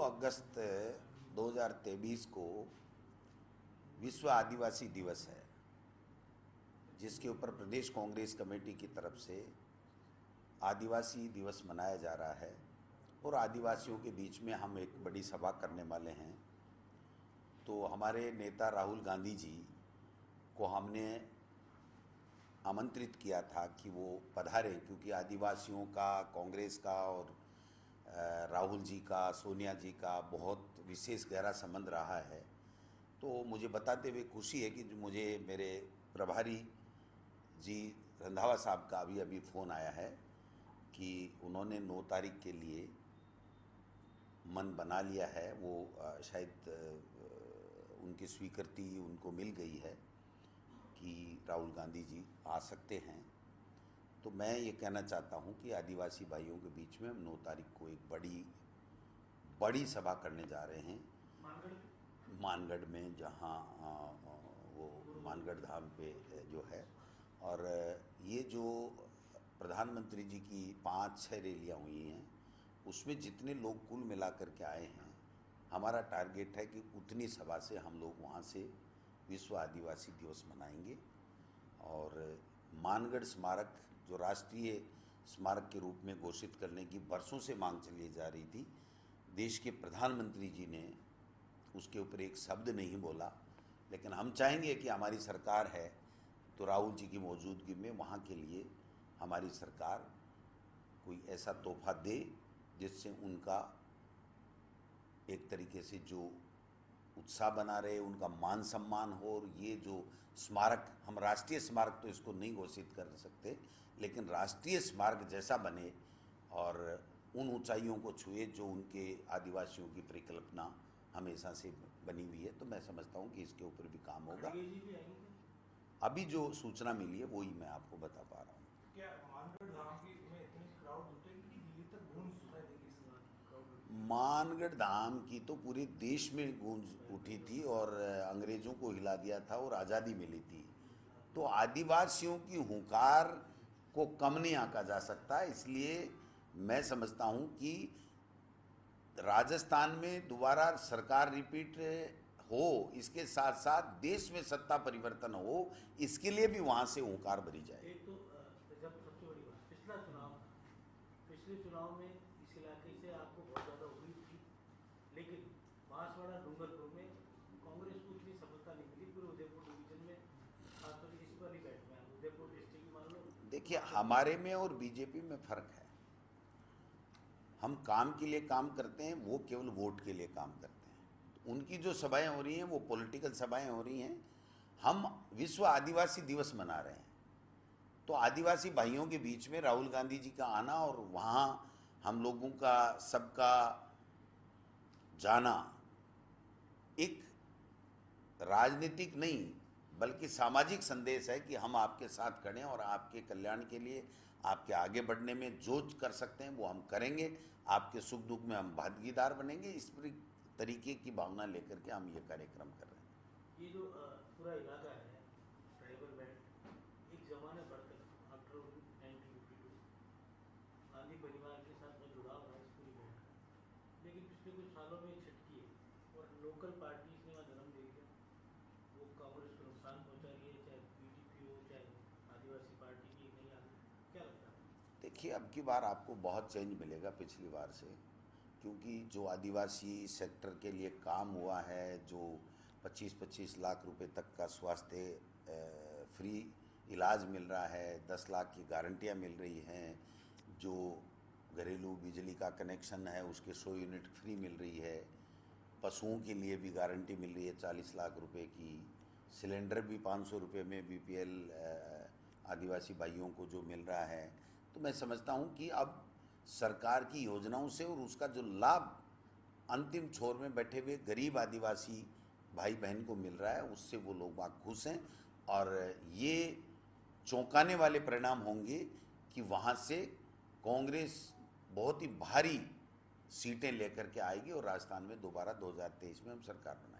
अगस्त 2023 को विश्व आदिवासी दिवस है, जिसके ऊपर प्रदेश कांग्रेस कमेटी की तरफ से आदिवासी दिवस मनाया जा रहा है और आदिवासियों के बीच में हम एक बड़ी सभा करने वाले हैं। तो हमारे नेता राहुल गांधी जी को हमने आमंत्रित किया था कि वो पधारें, क्योंकि आदिवासियों का, कांग्रेस का और राहुल जी का, सोनिया जी का बहुत विशेष गहरा संबंध रहा है। तो मुझे बताते हुए खुशी है कि मुझे मेरे प्रभारी जी रंधावा साहब का अभी फ़ोन आया है कि उन्होंने 9 तारीख के लिए मन बना लिया है। वो शायद उनकी स्वीकृति उनको मिल गई है कि राहुल गांधी जी आ सकते हैं। तो मैं ये कहना चाहता हूँ कि आदिवासी भाइयों के बीच में हम 9 तारीख को एक बड़ी सभा करने जा रहे हैं मानगढ़ में, जहाँ वो मानगढ़ धाम पे जो है। और ये जो प्रधानमंत्री जी की 5-6 रैलियाँ हुई हैं, उसमें जितने लोग कुल मिलाकर के आए हैं, हमारा टारगेट है कि उतनी सभा से हम लोग वहाँ से विश्व आदिवासी दिवस मनाएंगे। और मानगढ़ स्मारक जो राष्ट्रीय स्मारक के रूप में घोषित करने की वर्षों से मांग चली जा रही थी, देश के प्रधानमंत्री जी ने उसके ऊपर एक शब्द नहीं बोला। लेकिन हम चाहेंगे कि हमारी सरकार है तो राहुल जी की मौजूदगी में वहाँ के लिए हमारी सरकार कोई ऐसा तोहफा दे जिससे उनका एक तरीके से जो उत्साह बना रहे, उनका मान सम्मान हो। और ये जो स्मारक, हम राष्ट्रीय स्मारक तो इसको नहीं घोषित कर सकते, लेकिन राष्ट्रीय स्मारक जैसा बने और उन ऊंचाइयों को छुए जो उनके आदिवासियों की परिकल्पना हमेशा से बनी हुई है। तो मैं समझता हूँ कि इसके ऊपर भी काम होगा। अभी जो सूचना मिली है वही मैं आपको बता पा रहा हूँ। क्या मानगढ़ धाम की में इतनी क्राउड जुटेगी कि दिल्ली तक गूंज सुनाई देगी इस बार? मानगढ़ धाम की तो पूरे देश में गूंज उठी थी और अंग्रेजों को हिला दिया था और आज़ादी मिली थी। तो आदिवासियों की हुंकार को कम नहीं आंका जा सकता। इसलिए मैं समझता हूं कि राजस्थान में दोबारा सरकार रिपीट हो, इसके साथ साथ देश में सत्ता परिवर्तन हो, इसके लिए भी वहां से हुंकार भरी जाए। एक तो जब सबसे बड़ी बात पिछले चुनाव में इस इलाके से आपको बहुत ज़्यादा उम्मीद थी, लेकिन बांसवाड़ा डूंगरपुर में कांग्रेस को इतनी सफलता नहीं मिली। पूरे उदयपुर डिवीजन में, खासतौर से इस वाली बैठ में उदयपुर डिस्ट्रिक्ट मान लो। देखिए, हमारे में और बीजेपी में फर्क है। हम काम के लिए काम करते हैं, वो केवल वोट के लिए काम करते हैं। तो उनकी जो सभाएं हो रही हैं वो पॉलिटिकल सभाएं हो रही हैं। हम विश्व आदिवासी दिवस मना रहे हैं, तो आदिवासी भाइयों के बीच में राहुल गांधी जी का आना और वहाँ हम लोगों का सबका जाना एक राजनीतिक नहीं बल्कि सामाजिक संदेश है कि हम आपके साथ खड़े हैं और आपके कल्याण के लिए, आपके आगे बढ़ने में जो कर सकते हैं वो हम करेंगे। आपके सुख दुख में हम भागीदार बनेंगे। इस तरीके की भावना लेकर के हम ये कार्यक्रम कर रहे हैं। ये जो पूरा इलाका है ट्राइबल बेल्ट, एक जमाने पर आफ्टर 1952 गांधी परिवार के साथ में जुड़ाव है इस पूरी बेल्ट का, लेकिन पिछले कुछ सालों में छिटकी है और लोकल पार्टीज ने वहाँ जन्म दे दिया। वो कांग्रेस को नुकसान पहुँचा रही है, चाहे बीजेपी हो चाहे आदिवासी पार्टी की नहीं आ रही। क्या लगता है? देखिए, अब की बार आपको बहुत चेंज मिलेगा पिछली बार से, क्योंकि जो आदिवासी सेक्टर के लिए काम हुआ है, जो 25-25 लाख रुपए तक का स्वास्थ्य फ्री इलाज मिल रहा है, 10 लाख की गारंटियां मिल रही हैं, जो घरेलू बिजली का कनेक्शन है उसके 100 यूनिट फ्री मिल रही है, पशुओं के लिए भी गारंटी मिल रही है 40 लाख रुपए की, सिलेंडर भी 500 रुपये में बीपीएल आदिवासी भाइयों को जो मिल रहा है। तो मैं समझता हूँ कि अब सरकार की योजनाओं से और उसका जो लाभ अंतिम छोर में बैठे हुए गरीब आदिवासी भाई बहन को मिल रहा है, उससे वो लोग बाग खुश हैं। और ये चौंकाने वाले परिणाम होंगे कि वहाँ से कांग्रेस बहुत ही भारी सीटें लेकर के आएगी और राजस्थान में दोबारा 2023 में हम सरकार बनाएंगे।